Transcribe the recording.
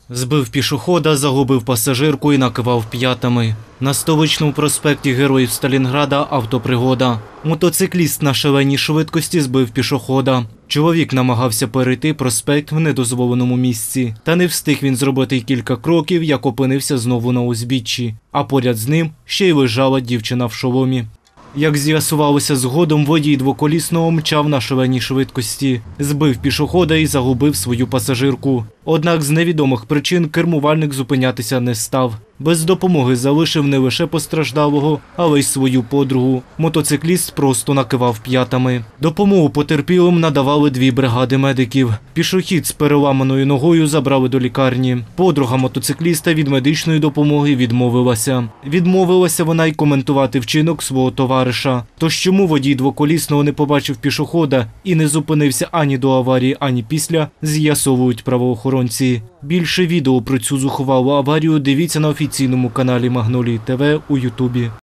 Збив пішохода, загубив пасажирку і накивав п'ятами. На Столичному проспекті Героїв Сталінграда автопригода. Мотоцикліст на шаленій швидкості збив пішохода. Чоловік намагався перейти проспект в недозволеному місці. Та не встиг він зробити й кілька кроків, як опинився знову на узбіччі. А поряд з ним ще й лежала дівчина в шоломі. Як з'ясувалося згодом, водій двоколісного мчав на шаленій швидкості, збив пішохода і загубив свою пасажирку. Однак з невідомих причин кермувальник зупинятися не став. Без допомоги залишив не лише постраждалого, але й свою подругу. Мотоцикліст просто накивав п'ятами. Допомогу потерпілим надавали 2 бригади медиків. Пішохід з переламаною ногою забрали до лікарні. Подруга мотоцикліста від медичної допомоги відмовилася. Відмовилася вона й коментувати вчинок свого товариша. Тож чому водій двоколісного не побачив пішохода і не зупинився ані до аварії, ані після, з'ясовують правоохоронці. Більше відео про цю зухвалу аварію дивіться на офіційному каналі Магнолії ТВ у Ютубі.